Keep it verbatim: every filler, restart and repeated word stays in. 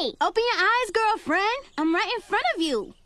Open your eyes, girlfriend. I'm right in front of you.